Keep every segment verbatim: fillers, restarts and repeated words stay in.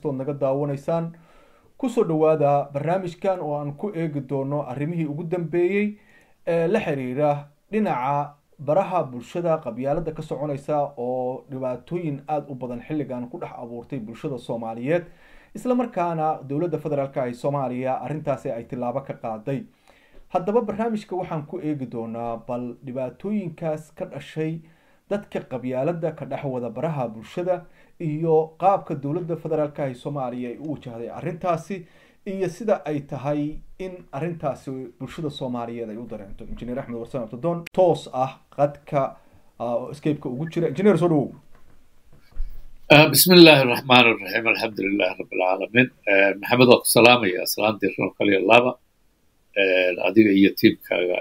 kastood naga daawanaysaan kusoo dhawaada barnaamijkan oo aan ku eegi doono arrimihii ugu dambeeyay ee la xiriira dhinaca baraha bulshada qabyaalada ka soconaysa oo dhibaatooyin aad u badan xilligan ku dhex abuurtay bulshada Soomaaliyeed isla markaana dawladda federaalka ee Soomaaliya arrintaasi ay tilaabo ka qaaday. haddaba barnaamijka waxaan ku eegi doonaa bal dhibaatooyinkaas ka dhashay dadka qabyaalada ka dhex wada baraha bulshada iyo qaabka dawladda federaalka ee Soomaaliya ay u wajahday arrintaasi iyo sida ay tahay in arrintaasi bulshada Soomaaliyeed ay u dareento. Engineer Axmed Warsame Abdon toos ah qadka escape-ka ugu jira. Engineer soo dhawow. بسم الله الرحمن الرحيم الحمد لله رب العالمين محمد أبو سلامة يا سلام دير كلي الله adiga iyo tiimkaaga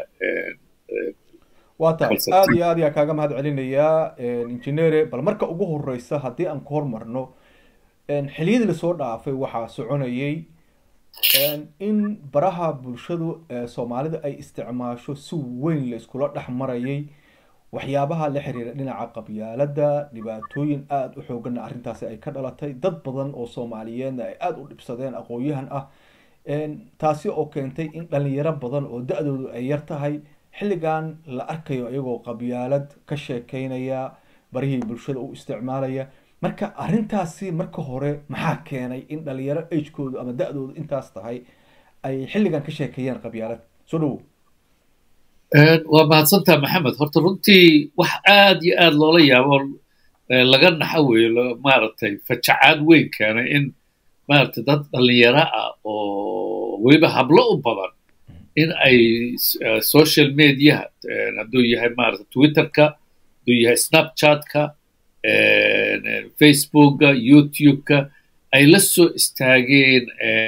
waata aad iyo aad yaa kaaga mahad celinayaa engineer bal marka ugu horeysa hadii aan ku hormarno xiliyadii la soo dhaafay waxa soconayay in baraha bulshadu Soomaalida ay isticmaasho si weyn la isku dhaxmarayay waxyaabaha la xiriira dhinaca qabyaalada dhibaatooyin aad u xoogan arrintaasi ay ka dhalatay dad badan oo Soomaaliyeed ay aad u dhibsadeen aqoonyahan ah taasi oo keentay in dhalinyaro badan oo da'doodu ay yar tahay xilligan la arkayo iyagoo qabyaalad ka sheekeynaya barihii bulshada u isticmaalaya. marka arrintaasi marka hore maxaa keenay in dhalinyaro age-koodu ama da'doodu intaas tahay ay xilligan ka sheekeeyaan qabyaalad? soo dhawow. waa mahadsantahay maxamed. horta runtii wax aad iyo aad loola yaabo laga naxaweeyo maaragtay fajacaad weyn keenay in maaragtay dad dhalinyaro ah oo weliba hablo u badan in ay social mediaha hadduu yahay maaragtay twitterka hadduu yahay snapchatka facebooka youtubeka ay la soo istaageen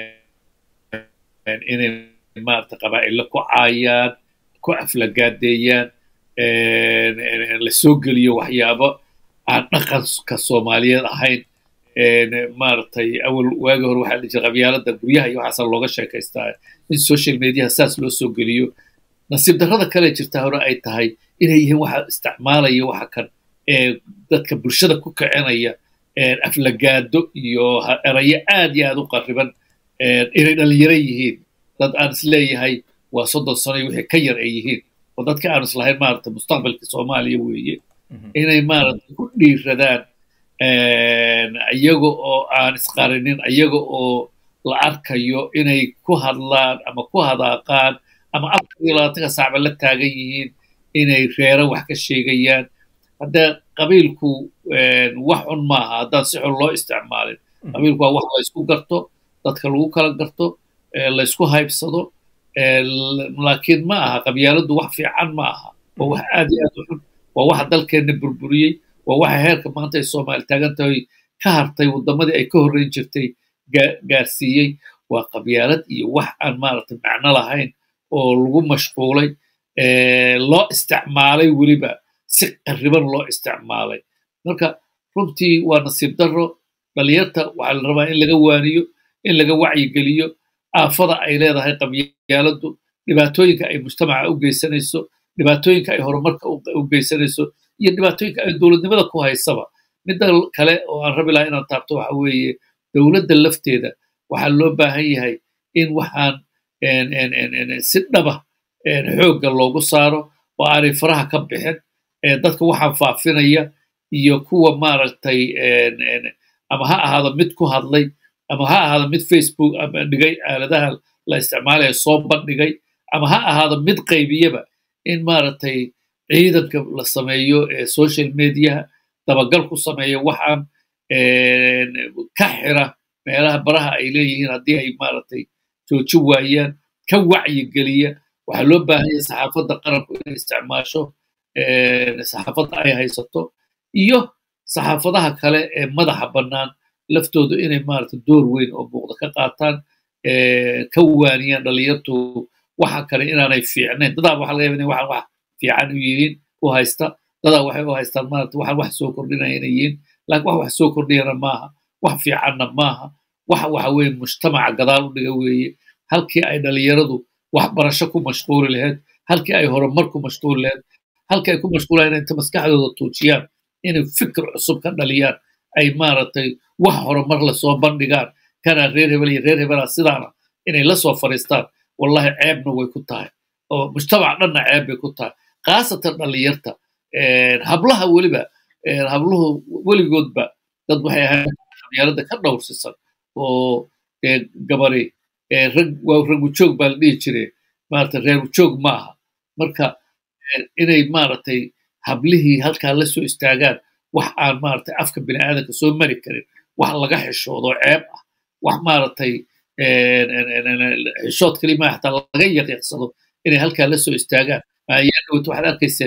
inay maaragtay qabaa'illa ku caayaan ku aflagaadeeyaan la soo geliyo waxyaabo aan dhaqanka Soomaaliyeed ahayn maaragtay awal waagi hore waxaa la jiray qabyaalada guryaha iyo waxaas looga sheekaystaa in social media saas loo soo geliyo. nasiib darrada kale jirta hore ay tahay inay yihiin waxa isticmaalaya waxa kan ee dadka bulshada ku kicinaya aflagaado iyo erayo aad iyo aad u qariban inay dhalinyaro yihiin dad aan isleeyahay waa soddon sano wixii ka yar ay yihiin oo dadka aan islahayn maaragtay mustaqbalka Soomaaliya weeye inay maaragtay ku dhiiradaan iyaga oo aan isqarinin iyaga oo la arkayo inay ku hadlaan ama ku hadaaqaan ama afar iyo labaatan saac la taagan yihiin inay reero wax ka sheegayaan. hadda qabiilku wax un maaha haddaan si xun loo isticmaalin. qabiilku waa wax la isku garto dadka lagu kala garto la isku haybsado laakiin ma aha qabyaaladu wax fiican ma aha waa wax aad iyo aad u xun waa wax dalkeena burburiyey waa waxa heerka maanta ay Soomaali taagan tahay ka hartay wadamadii ay ka horreyn jirtay gaarsiiyey waa qabyaalad iyo wax aan maaragtay macno lahayn oo lagu mashquulay loo isticmaalay weliba si qariban loo isticmaalay. marka runtii waa nasiib darro. dhalinyarta waxaa la rabaa in laga waaniyo in laga wacyigeliyo aafada ay leedahay qabyaaladu dhibaatooyinka ay mujtamaca u geysanayso dhibaatooyinka ay horumarka u geysanayso iyo dhibaatooyinka ay dowladnimada ku haysaba. midda kale oo aan rabi lahaa inaan taabto waxa weeye dowladda lafteeda waxaa loo baahan yahay in waxaan si dhaba xoogga loogu saaro oo aanay faraha ka bixin dadka waxaan faafinaya iyo kuwa maaragtay ama ha ahaado mid ku hadlay ama ha ahaado mid Facebook ama dhigay aaladaha la isticmaalaya soo bandhigay ama ha ahaado mid qaybiyaba in maaragtay ciidanka la sameeyo ee social media dabagal ku sameeyo waxaan ka xira meelaha baraha ay leeyihiin haddii ay maaragtay jooji waayaan ka wacyigeliya. waxaa loo baahan yahay saxaafadda qaranku inay isticmaasho saxaafadda ay haysato iyo saxaafadaha kale ee madaxa bannaan laftoodu inay maaragtay door weyn oo muuqda ka qaataan ka waaniyaan dhalinyartu waxa kale inaanay fiicnayn. dadaa waxaa laga yaabaa inay waxaan wax fiican u yihiin u haysta dadaa waxay u haystaan maaragtay waxaan wax soo kordhinaya inay yihiin laakiin wax wax soo kordhiyana maaha wax fiicanna maaha wax waxa weeye mujtamaca gadaal u dhiga weeye. halkii ay dhalinyaradu waxbarasho ku mashquuli lahayd halkii ay horumar ku mashquuli lahayd halkii ay ku mashquulayaan inta maskaxdooda tuujiyaan inay fikir cusub ka dhaliyaan ay maaragtay wax horumar la soo bandhigaan kana reer hebel iyo reer hebela sidaana inay la soo fariistaan wallahi ceebna way ku tahay oo mujtamac dhanna ceeb bay ku tahay khaasatan dhalinyarta hablaha weliba habluhu weligoodba dad waxay ahayd dhalinyarada ka dhowrsisan oo gabari rag waa ragu joog baa la dhihi jiray maaragtay reeru joog maaha marka inay maaragtay hablihii halkaa la soo istaagaan wax aan maaragtay afka bini'aadanka soo mari karin wax laga xishoodo ceeb ah wax maaragtay xishood kalimaa xataa laga yaqiiqsado inay halkaa la soo istaagaan ayaa dhowt waxaad arkayseen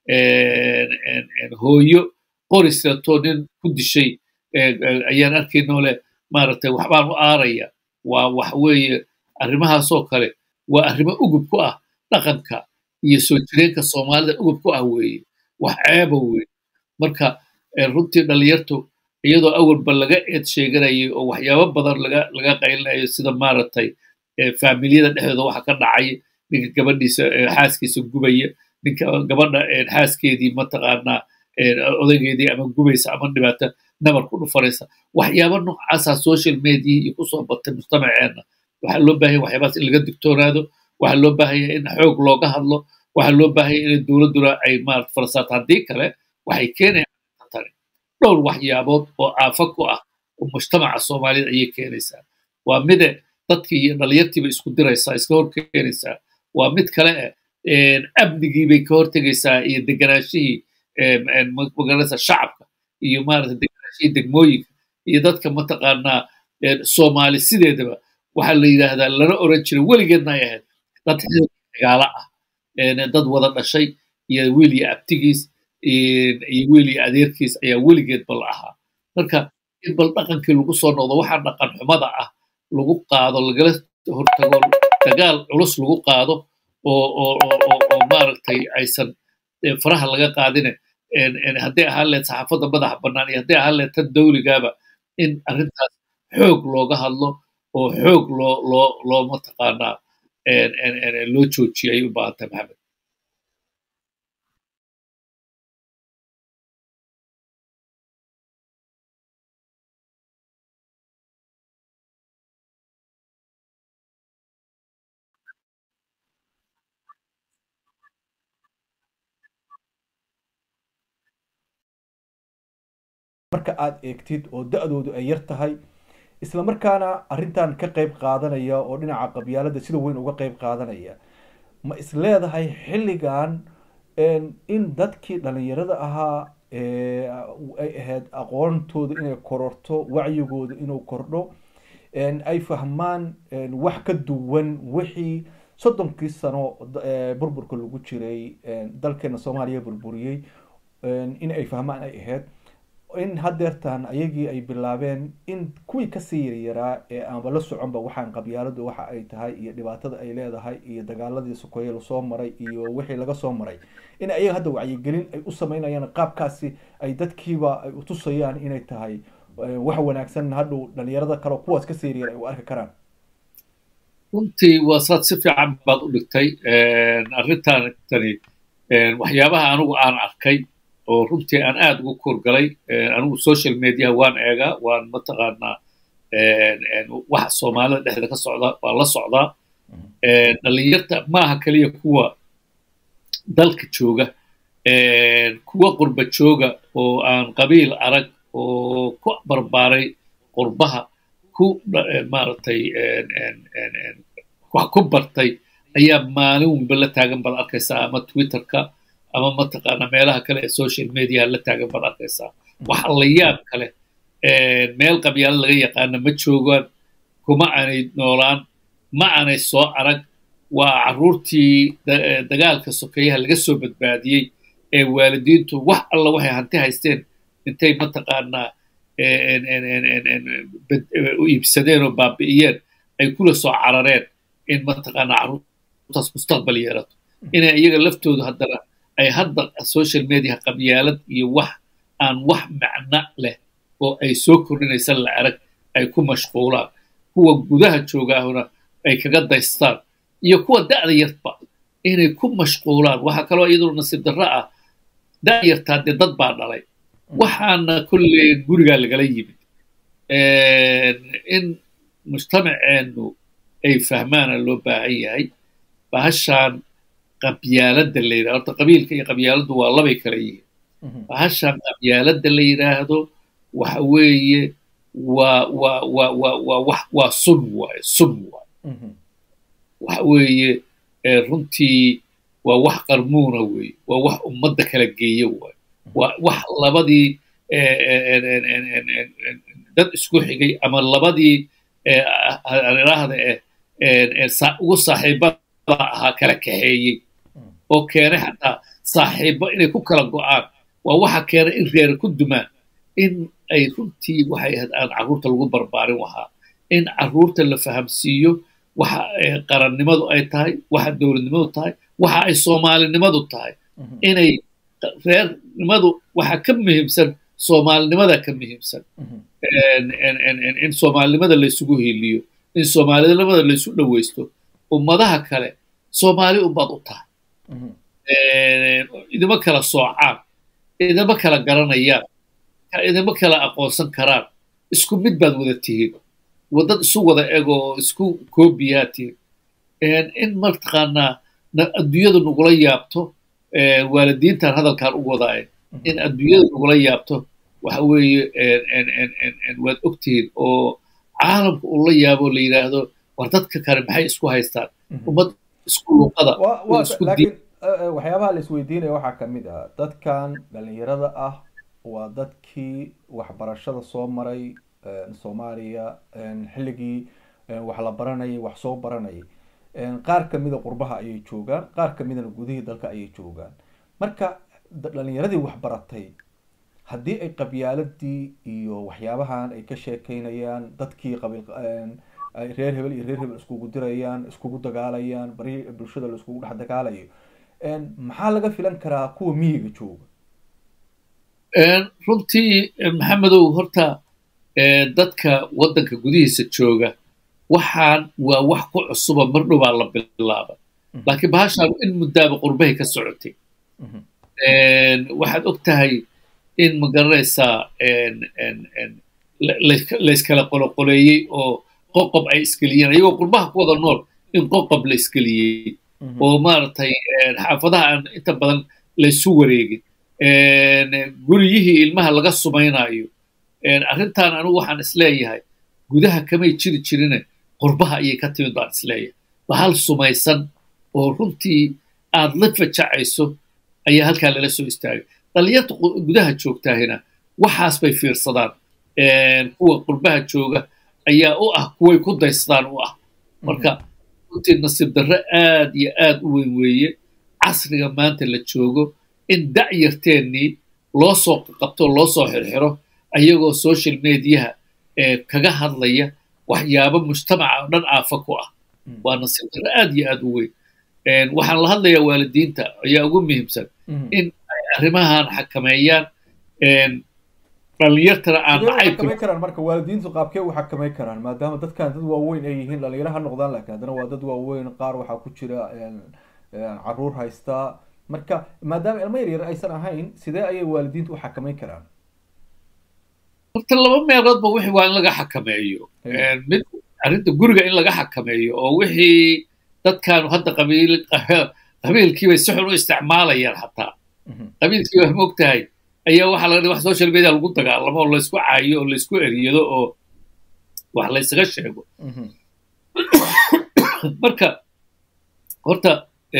hooyo qorisatoo nin ku dishay ayaan arkaynoo leh maaragtay waxbaan u aaraya waa wax weeye arrimahaasoo kale waa arrimo ugub ku ah dhaqanka iyo soo jireenka soomaalida ugub ku ah weeye wax ceeba weeye marka runtii dhalinyartu iyadoo awalba laga eed sheeganayay oo waxyaabo badan laga laga qaylinayo sida maaragtay faamiliyada dhexdooda waxa ka dhacay ninka gabadhiisa xaaskiisa gubaya ninka gabadha xaaskeedii mataqaanaa odaygeedii ama gubaysa ama dhibaato nabar ku dhufanaysa waxyaabo noocaasa social media iyo kusoo batay mujtamaceenna waxaa loo baahan yahay waxyaabaas in laga digtoonaado waxaa loo baahan yahay in xoog looga hadlo waxaa loo baahan yahay in dowladduna ay maarata farasaato haddii kale waxay keenayaan tani dhowr waxyaabood oo aafa ku ah oo mujtamaca soomaalida ayay keenaysaa waa mide dadkii iyo dhalinyartiiba isku diraysaa iska hor keenaysaa waa mid kale amnigii bay ka hortegaysaa iyo deganaashihii magaranaysa shacabka iyo maarata deganaashihii degmooyinka iyo dadka mataqaanaa soomaali sideedaba waxaa la yidhaahdaa lana oran jiray weligeedna ay ahayd dad dagaalo ah dad wada dhashay iyo wiil iyo abtigiis iyo wiil iyo adeerkiis ayaa weligeed bal ahaa marka in bal dhaqankii lagu soo noqdo waxaa dhaqan xumada ah lagu qaado lagala hortago dagaal culus lagu qaado oo oo oo oo maaragtay aysan faraha laga qaadine hadday ahaan leed saxaafadda madaxa bannaan iyo hadday ahaan leed tan dawligaaba in arrintaas xoog looga hadlo oo xoog loo loo loo mataqaanaa loo joojiyo ay u baahan tahay maxamed marka aad eegtid oo da-doodu ay yar tahay isla markaana arrintan ka qayb qaadanaya oo dhinaca qabyaalada sida weyn uga qayb qaadanaya ma is leedahay xilligan in dadkii dhalinyarada ahaa ay ahayd aqoontooda inay kororto wacyigooda inuu kordho ay fahmaan wax ka duwan wixii soddonkii sano burburka lagu jiray dalkeena soomaaliya burburiyey in ay fahmaan ay ahayd in hadeertaan ayagii ay bilaabeen in kuwii kasii yaryaraa ee aanba la soconba waxaan qabyaaladu waxa ay tahay iyo dhibaatada ay leedahay iyo dagaaladii sokoye lasoo maray iyo wixii laga soo maray in ayaga hadda wacyigelin ay u samaynayaan qaabkaasi ay dadkiiba ay u tusayaan inay tahay wax wanaagsan hadhow dhalinyarada kale kuwaas kasii yaryar ay u arki karaan runtii waa saad si fiican baad u dhigtay arrintan tani waxyaabaha anigu aan arkay oo runtii aan aad ugu korgalay anigu social media waan eegaa waan mataqaanaa waxa soomaalida dhexda ka socda waan la socdaa dhalinyarta maaha keliya kuwa dalka jooga kuwa qurba jooga oo aan qabiil arag oo ku barbaaray qurbaha ku maaragtay wax ku bartay ayaa maalin walba la taagan baad arkaysaa ama twitterka ama mataqaana meelaha kale ee social media la taagan baad arkaysaa waxa la yaab kale meel qabyaalo laga yaqaana ma joogaan kuma aanay noolaan ma aanay soo arag waa carruurtii dagaalka sokeeyaha laga soo badbaadiyey ee waalidiintu wax alla waxay hanti haysteen intay mataqaanaa u iibsadeen oo baabi'iyeen ay kula soo carareen in mataqaanaa carruurtaas mustaqbal yeelato inay iyaga laftoodu haddana ay hadda social media qabyaalad iyo wax aan wax macno leh oo ay soo kordhinaysa la arag ay ku mashquulaan kuwa gudaha joogaahuna ay kaga daystaan iyo kuwa da'da yarba inay ku mashquulaan waxaa kaloo iyadoo nasiib darro ah da' yartaa dee dad baa dhalay waxaana kulley gurigaa lagala yimid in mujtamaceenu ay fahmaana loo baahan yahay bahashaan qabyaaladda la yidhahdo horta qabiilka iyo qabyaaladdu waa labay kala yihiin bahashaan qabyaaladda la yidhaahdo waxa weeye waa waa waa waa waa wax waa sun waaye sun waaye waxa weeye runtii waa wax qarmuuna weeye waa wax ummadda kala geeya waaye waa wax labadii dad isku xigay ama labadii idhaahda ugu saaxiibada ahaa kala kaxeeyey oo keenay xataa saaxiibo inay ku kala go'aan waa waxa keenay in reer ku dumaan in ay runtii waxay ahayd aan carruurta lagu barbaarin wahaa in carruurta la fahamsiiyo waxa qarannimadu ay tahay waxa dowladnimadu tahay waxa ay soomaalinimadu tahay inay reernimadu waxa ka muhiimsan soomaalinimada ka muhiimsan in soomaalinimada laysugu heliyo in soomaalinimada laysu dhowaysto ummadaha kale soomaali unbaad u tahay idima kala soocaan idima kala garanayaan idima kala aqoonsan karaan isku mid baad wada tihiin wadad isu wada ego oo isku koobiyaa tihiin in mataqaanaa adduunyadu nagula yaabto waalidiintan hadalkaan u wadaaye in adduunyadu nagula yaabto waxa weeye waad ogtihiin oo caalamka uu la yaabo la yidhaahdo war dadka kale maxay isku haystaan ummad isku luuqada laakiin waxyaabaha la isweydiinaya waxaa ka mid ah dadkan dhalinyarada ah waa dadkii waxbarashada soo maray soomaaliya xilligii wax la baranayay wax soo baranayay qaar kamida qurbaha ayay joogaan qaar kamidana gudihii dalka ayay joogaan marka dhalinyaradii wax baratay haddii ay qabyaaladii iyo waxyaabahan ay ka sheekeynayaan dadkii qabiil reer hebel iyo reer hebel iskugu dirayaan iskugu dagaalayaan bari bulshada la iskugu dhex dagaalayo maxaa laga filan karaa kuwa miyiga jooga runtii maxamedow horta dadka waddanka gudihiisa jooga waxaan waa wax ku cusuba mar dhowbaa la bilaaba laakiin bahashaan in muddaaba qurbahay ka socotay waxaad og tahay in ma garanaysaa layskala qoloqoleeyey oo qoqob ay iskeliyeen ayagoo qurbaha ku wada nool in qoqob la iskeliyey oo maaragtay xaafadaha aan inta badan laysu wareegin guryihii ilmaha laga sumaynayo arrintan anigu waxaan isleeyahay gudaha kamay jiri jirine qurbaha ayay ka timid baan isleeyahay bahal sumaysan oo runtii aad la fajacayso ayaa halkaa lala soo istaagay dhalinyarta gudaha joogtaahina waxaas bay fiirsadaan kuwa qurbaha jooga ayaa u ah kuway ku daysadaan u ah marka runtii nasiib darre aad iyo aad u weyn weeye casriga maanta la joogo in dacyarteennii loo soo qabto loo soo xirxiro ayagoo social mediaha kaga hadlaya waxyaabo mujtamaca oo dhan aafa ku ah waa nasiib darre aad iyo aad u weyn waxaan la hadlayaa waalidiinta ayaa ugu muhiimsan in ay arrimahan xakameeyaan dhalinyartana aan xakameyn karaan marka waalidiintu qaabkee u xakameyn karaan maadaama dadkan dad waaweyn ay yihiin dhalinyaro ha noqdaan laakiin haddana waa dad waaweyn qaar waxaa ku jira caruur haystaa marka maadaama ilmo yaryar aysan ahayn sidee ayay waalidiintu u xakameyn karaan horta laba meeloodba wixii waa in laga xakameeyo mid arrinta guriga in laga xakameeyo oo wixii dadkaanu hadda qabiil qabiilkiibay si xun u isticmaalayaan xataa qabiilkii waa moogtahay ayaa waxaa laga wax social media lagu dagaalamo oo laysku caayo oo laysku eriyado oo wax laysaga sheego marka horta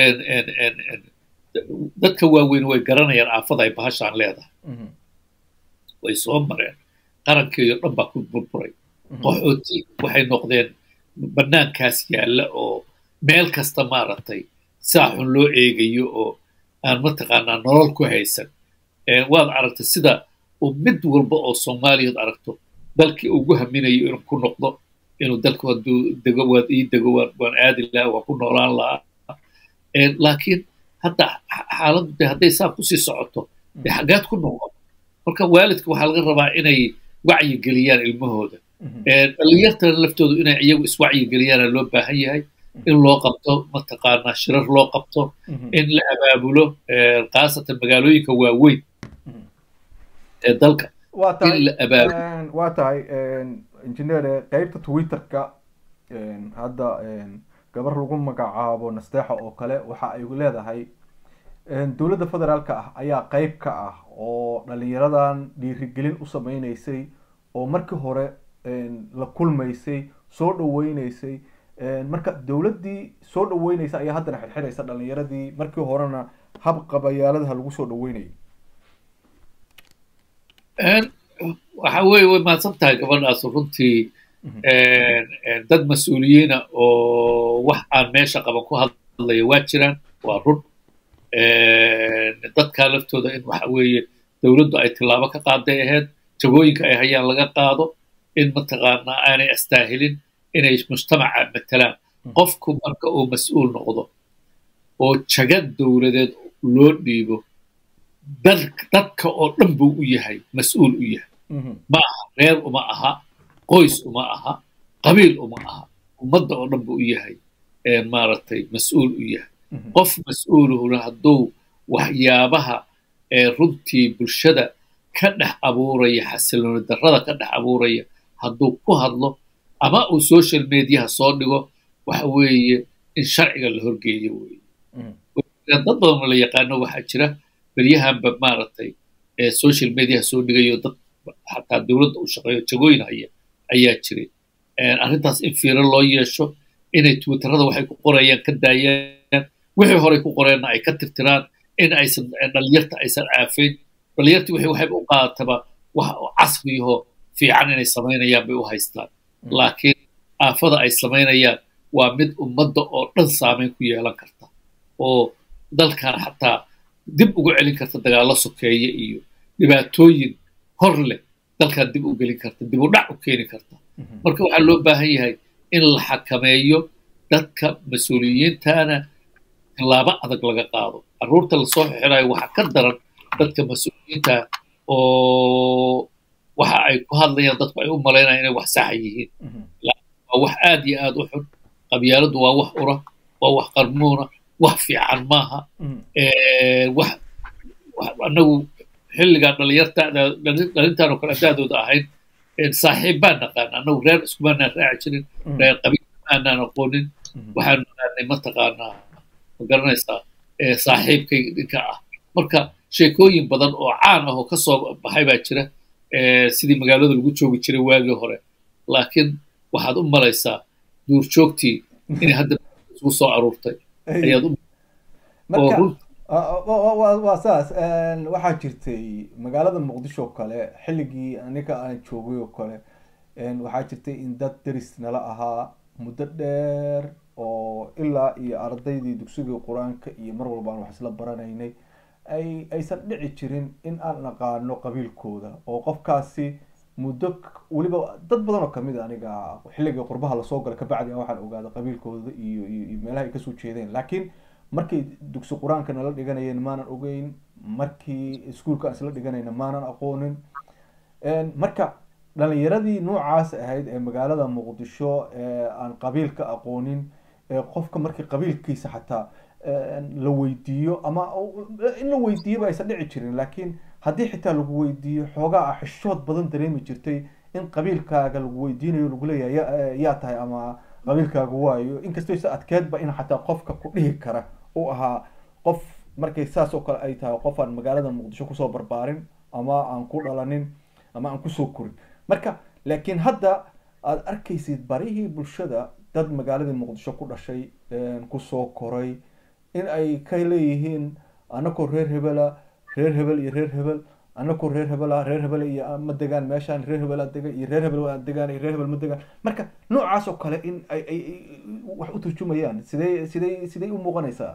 dadka waaweyn way garanayaan aafada ay bahashaan leedahay way soo mareen qarankeeyo dhan baa ku burburay qaxooti waxay noqdeen bannaankaas yaalla oo meel kasta maaragtay saa xun loo eegayo oo aan mataqaanaa nolol ku haysan waad aragtay sida uu mid walba oo soomaaliyaad aragto dalkii ugu haminayo inuu ku noqdo inuu dalku hadduu dego waad ii dego waan aadi lahaa waan ku noolaan lahaa laakiin hadda xaaladdu de hadday saa kusii socoto dee xaggaad ku noqon marka waalidka waxaa laga rabaa inay wacyigeliyaan ilmahooda dhalinyartana laftoodu inay iyagu iswacyigeliyaana loo baahan yahay in loo qabto mataqaanaa shirar loo qabto in la abaabulo khaasatan magaalooyinka waaweyn ee dalka waa in tahay la abaabulo. een, waa tahay engineer qeybta twitterka een, hadda een, gabar lagu magacaabo nasteexa oo kale waxa ay leedahay een, dowladda federaalka ah ayaa qeyb ka ah oo dhalinyaradan dhiirigelin u sameyneysay oo markii hore een, la kulmaysay soo dhaweyneysay een, marka dowladdii soo dhaweyneysay ayaa haddana xirxiraysa dhalinyaradii markii horena hab qabayaaladaha lagu soo dhaweynayay. Een, waxa weeye way mahadsan tahay gabadhaas runtii. een, een, dad mas-uuliyiina oo wax aan meesha qaban ku hadlaya waa jiraan, waa run. Een, dadkaa laftooda in waxa weeye dowladdu ay tillaabo ka qaaday ahayd, jagooyinka ay hayaan laga qaado, in mataqaanaa aanay astaahilin inay mujtamaca matalaan. qofku marka uu mas-uul noqdo oo jagad dowladeed loo dhiibo, dad- dadka oo dhan buu u yahay mas-uul u yahay. ma aha reer uma aha, qoys uma aha, qabiil uma aha, ummadda oo dhan buu u yahay ee maaragtay mas-uul u yahay. qof mas-uuluhuna hadduu waxyaabaha ee runtii bulshada ka dhex abuuraya, xasilooni darrada ka dhex abuuraya, hadduu ku hadlo ama uu social mediaha soo dhigo, waxa weeye in sharciga la horgeeyo weeye. dad badan oo la yaqaano waxaa jira beryahanba maaragtay ee social mediaha soo dhigayo, dad xataa dowladda u shaqeeyo jagooyin haya ayaa jiray. Een, arrintaas in fiiro loo yeesho, inay twitterada waxay ku qorayaan ka daayaan, wixii horey ku qoreenna ay ka tirtiraan, in aysan dhalinyarta aysan caafayn. dhalinyartii wixii waxayba u qaadataba wax casriyaho fiican inay samaynayaan bay u haystaan, laakiin aafada ay samaynayaan waa mid ummadda oo dhan saameyn ku yeelan karta, oo dalkan xataa dib ugu celin karta dagaallo sokeeye iyo dhibaatooyin hor leh dalkan dib u gelin karta, dib u dhac u keeni karta. marka waxaa loo baahan yahay in la xakameeyo dadka mas-uuliyiintana, tillaabo adag laga qaado. carruurta lasoo xirayo waxaa ka daran dadka mas-uuliyiinta oo waxa ay ku hadlayaan dadku ay u malaynayaan inay wax saxa yihiin. waa wax aad iyo aad u xun. qabyaaladdu waa wax ura, waa wax qarmuuna, wax fiican maaha. Ee, wax wax- annagu xilligaan dhalinyarta dhalintaan oo kale daadooda ahayn, een, saaxiib baan naqaan, annagu reer iskumaanaan raaci jirin, reer qabiil maanaan aqoonin. waxaanu naqaanay mataqaanaa, ma garanaysaa, ee, saaxiibkayga dhinka ah. marka sheekooyin badan oo caan ah oo ka soo baxay baa jira, ee, sidii magaalada lagu joogi jiray waagii hore, laakiin waxaad u malaysaa duurjoogtii inay hadda isugu soo aruurtay ayaad u oo marka run ah, wa- wa- waa saas een, waxaa jirtay magaalada muqdisho oo kale xilligii aniga aan joogay oo kale een, waxaa jirtay in dad deris nala ahaa muddo dheer oo ilaa iyo ardaydii dugsiga qur-aanka iyo mar walba aan wax isla baranaynay ay aysan dhici jirin in aan naqaano qabiilkooda oo qofkaasi muddo k- weliba dad badan oo kamid a aniga xilligii qurbaha lasoo gala kabacdi aan waxaan ogaada qabiilkooda iyo iyo iyo meelaha ay kasoo jeedeen, laakiin markay dugsi qur-aanka nala dhiganayeen maanan ogeyn, markii iskuulka aan isla dhiganayna maanan aqoonin. Een, marka dhalinyaradii noocaas ahayd ee magaalada muqdisho ee aan qabiilka aqoonin, ee qofka markii qabiilkiisa xataa een, la weydiiyo ama u- in la weydiiyoba aysan dhici jirin, laakiin haddii xitaa lagu weydiiyo xoogaa ah xishood badan dareemi jirtay in qabiilkaaga lagu weydiinayo lagu leeyahay "Ya- yaa tahay ama qabiilkaaga waayo", inkastoo isa adkeedba in xataa qofka ku dhihi kara uu ahaa qof markay saas oo kale ay tahay qof aan magaalada muqdisho kusoo barbaarin ama aan ku dhalanin ama aan kusoo korin. marka laakiin hadda aad arkaysid barihii bulshada dad magaaladii muqdisho ku dhashay een, kusoo koray in ay ka leeyihiin anakoo reer hebela, reer hebel iyo reer hebel, anakoo reer hebela, reer hebel iyo ma degaan meeshaan, reer hebel aa degan iyo reer hebel waa degaan iyo reer hebel ma degaan. marka noocaas oo kale in ay ay ay wax u turjumayaan sidee sidee sidee u muuqanaysaa.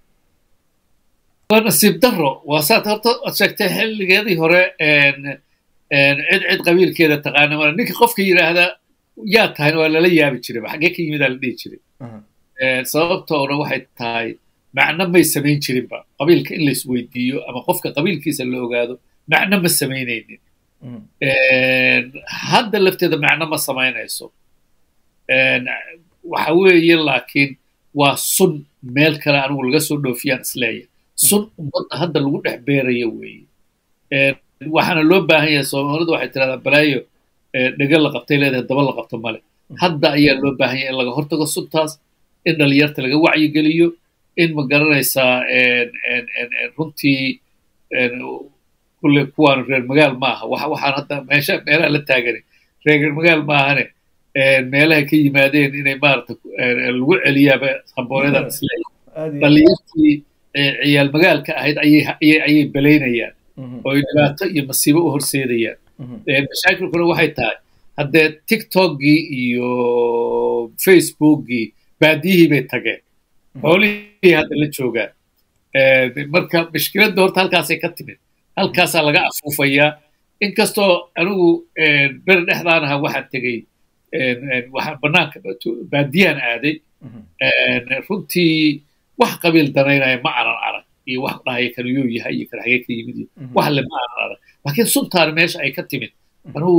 waa nasiib darro. waa saad horta aad sheegtay xilligeedii hore, een, een, cid cid qabiilkeeda taqaana male. ninka qofka yidhaahda yaa tahayna waa lala yaabi jiray, xaggee ka yimidaa la dhihi jiray. Aha. Een, sababtoona waxay tahay macno may samayn jirinba qabiilka in la isweydiiyo ama qofka qabiilkiisa la ogaado, macno ma samaynaynin. Mhm. Een, hadda lafteeda macno ma samaynayso. Een, waxa weeye laakiin waa sun meel kale anigu laga soo dhoofiyaan isleeya, sun ummadda hadda lagu dhex beerayo weeye. Een, waxaana loo baahan yahay Soomaalidu waxay tiraahdaa balaayo dhaga la qabtay leedahay daba la qabto male hadda ayaa loo baahan yahay in laga hortago suntaas in dhalinyarta laga wacyigeliyo in ma garanaysaa runtii kulle kuwaan reer magaal maaha waxaan hadda meesha meelaha la taaganay reer magaal maahane meelaha ka yimaadeen inay maarata lagu celiyaaba haboonadan isleeyahay dhalinyartii ciyaal magaalka ahayd ayay balaynayaan oo ay dhibaato iyo masiibo u horseedayaan mashaakilkuna waxay tahay haddee tiktokgii iyo facebookgii baadiyihii bay tageen xoolihii hadda la joogaan marka mushkiladda horta halkaasay ka timid halkaasaa laga afuufayaa inkastoo anigu beri dhexdaan aha waxaan tegey waxaan banaanka baadiyahan aaday runtii wax qabiil danaynaya ma aanan arag iyo wax dhahaya kan yuu yahay iyo kan xagee ka yimid iyo wax le ma aanan arag laakiin suntaan meesha ay ka timid anigu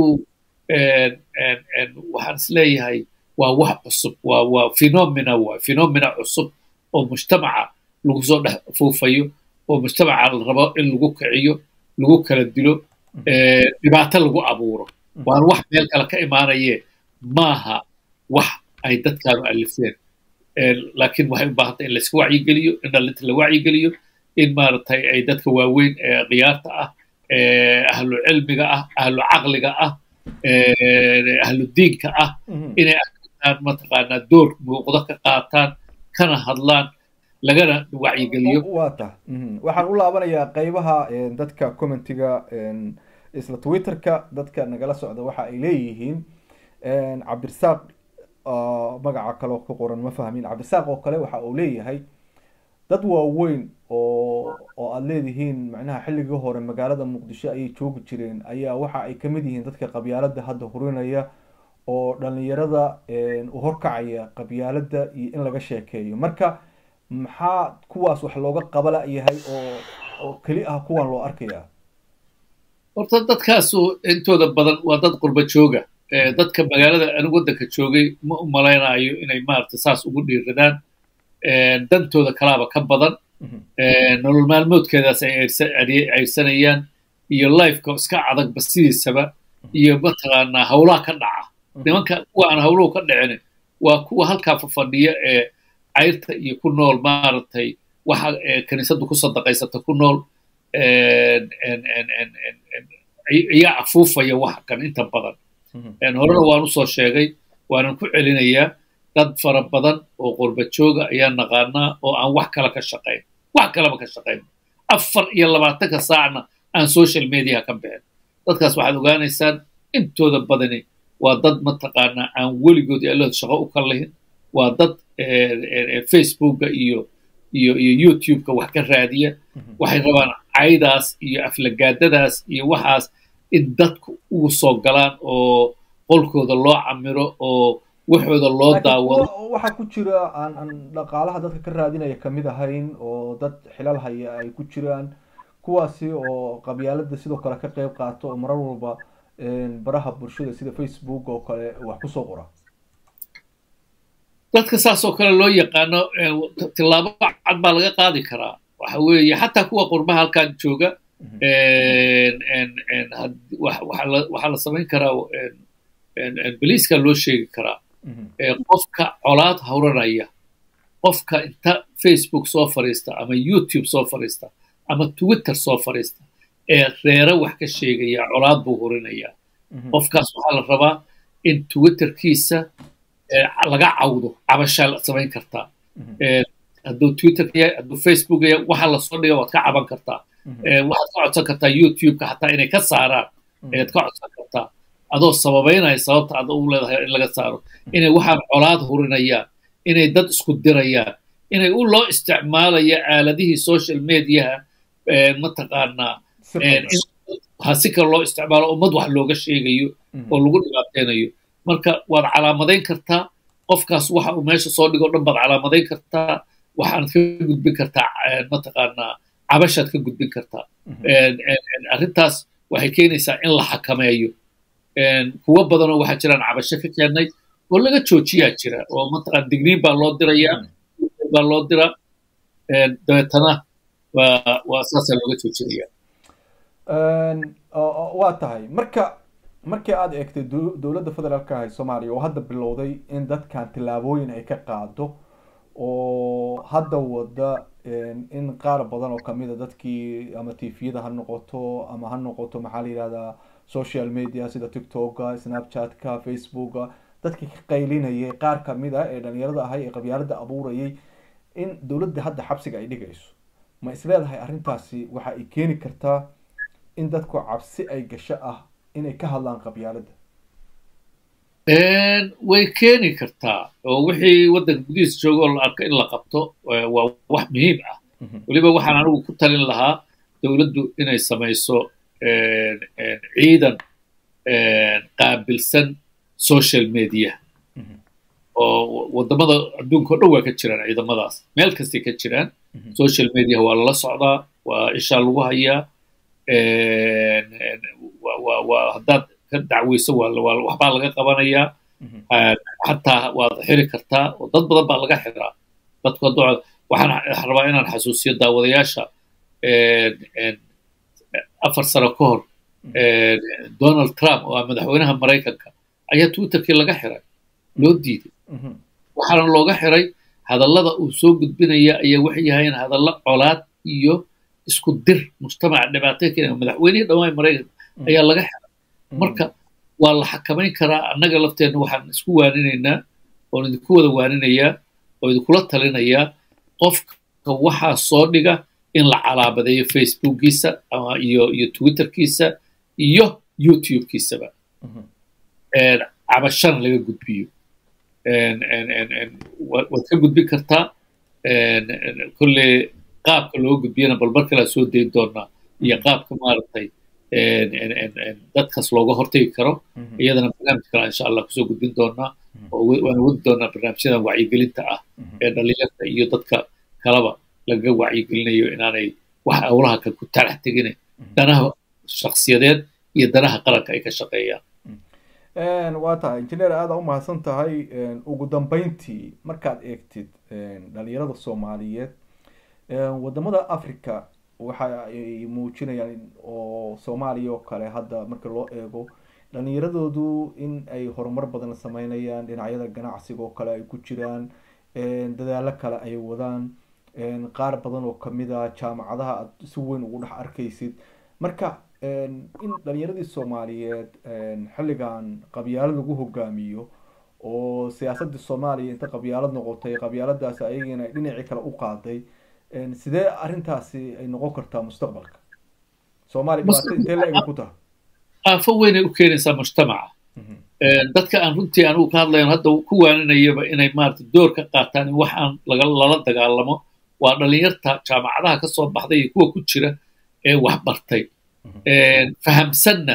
waxaan isleeyahay waa wax cusub waa waa phenomena waa phenomena cusub oo mujtamaca lagu soo dhex fuufayo oo mujtamaca la rabo in lagu kiciyo lagu kala dilo dhibaato lagu abuuro waan wax meel kale ka imaanayee maaha wax ay dadkaanu alifeen laakiin waxay u baahantay in layska wacyigeliyo in dhalinta la wacyigeliyo in maaragtay ay dadka waaweyn ee khiyaarta ah ahlu cilmiga ah ahlu caqliga ah ahlu diinka ah inay arkaan mataqaanaa door muuqdo ka qaataan kana hadlaan lagana wacyigeliyo waata waxaan u laabanayaa qaybaha dadka commentiga isla twitterka dadka nagala socda waxa ay leeyihiin cabdirasaaq magaca kale oo ku qoran ma fahmin cabdirasaaq oo kale waxa uu leeyahay dad waaweyn oo oo aad leedihiin macnaha xilligii hore magaalada muqdisho ayay joogi jireen ayaa waxa ay ka mid yihiin dadka qabyaaladda hadda hurinaya oo dhalinyarada u horkacaya qabyaaladda iyo in laga sheekeeyo marka maxaa kuwaas wax looga qabala yahay oo oo keli ah kuwan loo arkayaa horta dadkaasu intooda badan waa dad qurba jooga dadka magaalada anigu waddanka joogay ma u malaynayo inay maarata saas ugu dhiiradaan dantooda kalaaba ka badan nolol maalmoodkeedaas ay ceyrsanayaan iyo lifeka iska adagba sidiisaba iyo mataqaanaa hawlaha ka dhaca nimanka kuwa aan hawluhu ka dhicin waa kuwa halkaa fafadhiya ee cayrta iyo ku nool maaragtay waxa kaniisaddu ku sadaqaysata ku nool ayaa afuufaya waxa kan inta badan horena waan usoo sheegay waanan ku celinayaa dad fara badan oo qurba jooga ayaa naqaanaa oo aan wax kale ka shaqayn wax kaleba ka shaqayn afar iyo labaatanka saacna aan social mediaha ka bixin dadkaas waxaad ogaanaysaan intooda badani waa dad mataqaanaa aan weligood alood shaqo u ka lahin waa dad facebooka iyo iyo iyo youtubeka wax ka raadiya waxay rabaan caydaas iyo aflagaadadaas iyo waxaas in dadku ugu soo galaan oo qolkooda loo camiro oo waxooda loo daawado waxa ku jira aan aan dhaqaalaha dadka ka raadinaya kamid ahayn oo dad xilal haya ay ku jiraan kuwaasi oo qabyaaladda sidoo kale ka qayb qaato oo marar walba baraha bulshada sida facebook oo kale wax ku soo qora dadka saas oo kale loo yaqaano tilaabo cad baa laga qaadi karaa waxa weeye xataa kuwa qurbaha halkan jooga waxaa la samayn karaa boliiska loo sheegi karaa qofka colaad hawranaya qofka inta facebook soo fariista ama youtube soo fariista ama twitter soo fariista ee reere wax ka sheegaya colaad buu hurinayaa qofkaas waxaa la rabaa in twitterkiisa laga cawdo cabashaa samayn kartaa hadduu twitter yahay hadduu facebook yahay waxa lasoo dhiga waad ka caban kartaa waxaad ka codsan kartaa youtubeka xataa inay ka saaraan ayaad ka codsan kartaa adoo sababaynaya sababta ada u leedahay in laga saaro inay waxaan colaad hurinayaan inay dad isku dirayaan inay u loo isticmaalaya aaladihii social mediaha mataqaanaa si kale loo isticmaalo ummad wax looga sheegayo oo lagu dhibaateynayo marka waad calaamadayn kartaa qofkaas waxa uu meesha soo dhigo dhan baad calaamadayn kartaa waxaanad ka gudbin kartaa mataqaanaa cabashaad ka gudbin kartaa arrintaas waxay keenaysaa in la xakameeyo kuwa badanoo waxaa jiraan cabasho ka keennay oo laga joojiyaa jira oo mataqaan digniin baa loo dirayaa baa loo diraa dabeetana waa waa saasaa looga joojinaya waa tahay marka markii aad eegtay dowladda federaalka ah ee soomaaliya oo hadda bilowday in dadkan tillaabooyin ay ka qaado oo hadda wada in qaar badan oo kamid a dadkii ama tviyada ha noqoto ama ha noqoto maxaa la yihahdaa social media sida tiktoka snapchatka facebooka dadkii ka qaylinayay qaar kamid ah ee dhalinyarada ahay ee qabyaalada abuurayay in dowladda hadda xabsiga ay dhigayso ma isleedahay arrintaasi waxa ay keeni kartaa in dadku cabsi ay gasho ah inay ka hadlaan qabyaalada way keeni kartaa oo wixii waddanka gudihiisa jooga oo la arko in la qabto waa wax muhiim ah weliba waxaan anigu ku talin lahaa dowladdu inay samayso ciidan qaabilsan social media oo waddamada adduunka o dhan waa ka jiraan ciidamadaas meel kastay ka jiraan social media waa lala socdaa waa ishaa lagu hayaa waa haddaad ka dacweyso waxbaa laga qabanayaa xataa waad xiri kartaa oo dad badan baa laga xiraa dadku hadda waxaan rabaa inaan xasuusiyo daawadayaasha afar sano ka hor donald trump oo ah madaxweynaha maraykanka ayaa twitterkii laga xiray loo diiday waxaana looga xiray hadallada uu soo gudbinaya ayaa waxay yahayn hadallo colaad iyo isku dir mujtamaca dhibaatay keenaya madaxweynihii dhammaan maraykanka ayaa laga xiray marka waa la xakamayn karaa annaga lafteenna waxaan isku waaninaynaa oon idinku wada waaninayaa oo idinkula talinayaa qofka waxaa soo dhiga in la calaabadeeyo facebookiisa ama iyo iyo twitterkiisa iyo youtubekiisaba cabashana laga gudbiyo waad ka gudbin kartaa kolley qaabka loo gudbiyana bal mar kalea soo dayn doonaa iyo qaabka maaragtay dadkaas looga hortagi karo iyadana barnaamij kala insha allah kusoo gudbin doonaa oo waana wadi doonaa barnaamijyadan wacyigelinta ah ee dhalinyarta iyo dadka kalaba lagaga wacyigelinayo inaanay wax awlaha ka ku talax tegine danaha shakhsiyadeed iyo danaha qaranka ay ka shaqeeyaan waa tahay engineer aada u mahadsan tahay ugu dambeyntii markaad eegtid dhalinyarada soomaaliyeed wadamada africa waxa ay muujinayaan oo soomaaliya oo kale hadda marka loo eego dhalinyaradoodu in ay horumar badan sameynayaan dhinacyada ganacsiga oo kale ay ku jiraan dadaalo kale ay wadaan qaar badan oo kamid a jaamacadaha aad si weyn ugu dhex arkaysid marka in dhalinyaradii soomaaliyeed xilligan qabyaalad lagu hogaamiyo oo siyaasadii soomaaliya inta qabyaalad noqotay qabyaaladaasi ayagina dhinacii kale u qaaday sidee arrintaasi ay noqon kartaa mustaqbalka soomaaliya dhibaato intee la ega ku tahay aafo weynay u keenaysaa mujtamaca dadka aan runtii anigu ka hadlayan hadda ku waaninayaba inay maarata door ka qaataan in wax aan lala dagaalamo waa dhalinyarta jaamacadaha ka soo baxday iyo kuwa ku jira ee wax bartay fahamsanna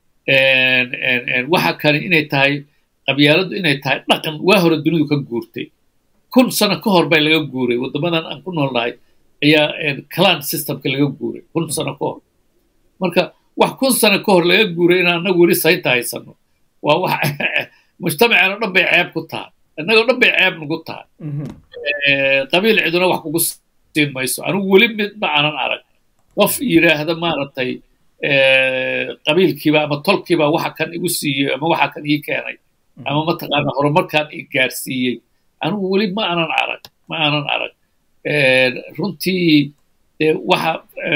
waxa kale inay tahay qabyaaladu inay tahay dhaqan waa hore dunidu ka guurtay kun sano ka hor bay laga guuray waddamadan aan ku noolnahay ayaa clan systemka laga guuray kun sano ka hor marka wax kun sano ka hor laga guuray inaan annagu weli saynta haysano waa wax mujtamaceen oo dhan bay ceeb ku tahay innagoo dhan bay ceeb nagu tahay qabiil ciduna wax kugu siin mayso anigu weli mid ma aanan arag qof yidhaahda maaragtay qabiilkiiba ama tolkiiba waxa kan igu siiyey ama waxa kan ii keenay ama mataqaana horumarkan ii gaarsiiyey anigu weli ma aanan arag ma aanan arag runtii waxa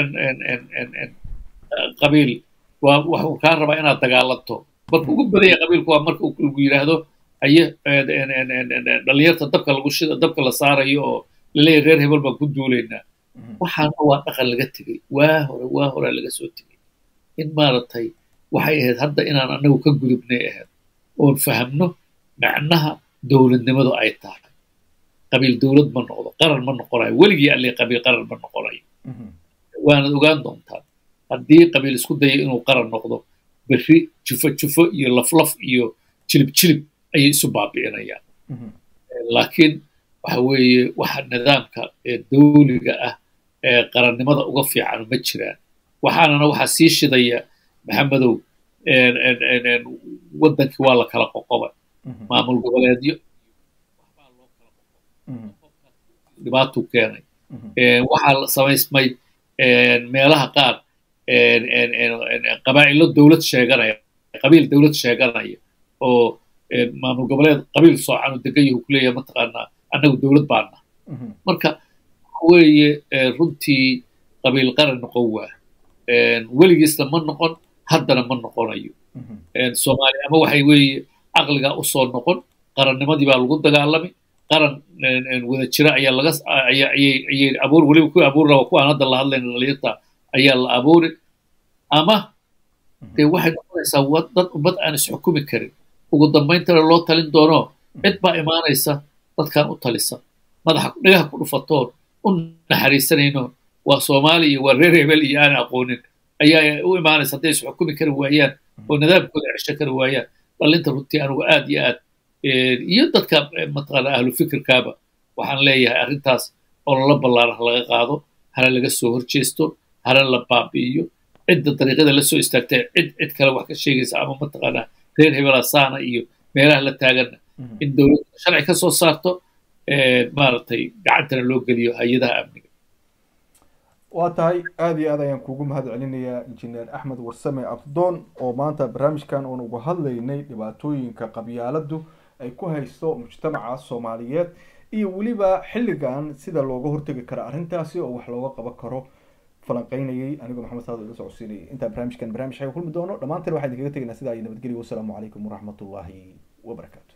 qabiil waa waxuu kaa rabaa inaad dagaalanto marka ugu badanya qabiilku waa marka lagu yidhaahdo aye dhalinyarta dabka lagu shida dabka la saarayo oo laleeyahy reer hebel baan ku duulaynaa waxaana waa dhaqan laga tegey waa hore waa hore laga soo tegey in maaragtay waxay ahayd hadda inaan anagu ka gudubnay ahayd oon fahamno macnaha dowladnimadu ay tahay qabiil dowlad ma noqdo qaran ma noqonayo weligii alle qabiil qaran ma noqonayo waanad ogaan doontaan haddii qabiil isku dayo inuu qaran noqdo berri jufo jufo iyo laflaf iyo jilib jilib ayay isu baabi'inayaan laakiin waxa weeye waxa nidaamka ee dawliga ah ee qarannimada uga fiican ma jiraan waxaanana waxaa sii shidaya maxamedow waddankii waa la kala qoqobay maamul goboleedyo waxbaa loo kala qoqobay dhibaatuu keenay waxaa samaysmay meelaha qaar qabaa'ilo dowlad sheeganaya qabiil dowlad sheeganaya oo maamul goboleed qabiil soocan oo degan yahu kuleeyahay mataqaanaa annagu dowlad baana marka weeye runtii qabiil qaran noqon waa weligiisna ma noqon haddana ma noqonayo soomaaliya ama waxay weeye caqligaa usoo noqon qarannimadii baa lagu dagaalamay qaran wada jira ayaa laga ayay abuur weliba ku abuur raba kuwaan hadda la hadlayna dhalinyarta ayaa la abuuri ama dee waxay noqonaysaa dad ummad aan isxukumi karin ugu dambayntana loo talin doono cid baa imaanaysa dadkan u talisa madaxa dhagaha ku dhufatoon u naxariisanayno waa soomaali iyo waa reer hebel iyo aan aqoonin ayaa u imaanaysa hadday isxukumi kari waayaan oo nidaamkooda cesho kari waayaan dhalinta runtii anugu aad iyo aad iyo dadka mataqaana ahlu fikirkaaba waxaan leeyahay arrintaas oo lala ballaara laga qaado hana laga soo horjeesto hana la baabi'iyo cidda dariiqada la soo istaagtay cid cid kale wax ka sheegaysa ama mataqaanaa reer hebela saana iyo meelaha la taaganna in dowladda sharci ka soo saarto maaragtay gacantana loo geliyo hay-adaha amniga waa tahay aada iyo aad ayaan kuugu mahad celinayaa injineer axmed warsame abdoon oo maanta barnaamijkan oon uga hadlaynay dhibaatooyinka qabyaaladu ay ku haysto mujtamaca soomaaliyeed iyo weliba xilligan sida looga hortegi karo arrintaasi oo wax looga qaban karo falanqeynayay anigoo maxamed saad ila socodsiinayay intaa barnaamijkan barnaamij xaga kulmi doono dhammaanteen waxaan idinkaga tegaynaa sidaa iyo nabadgelyo wasalaamu calaykum waraxmatullaahi wabarakaatu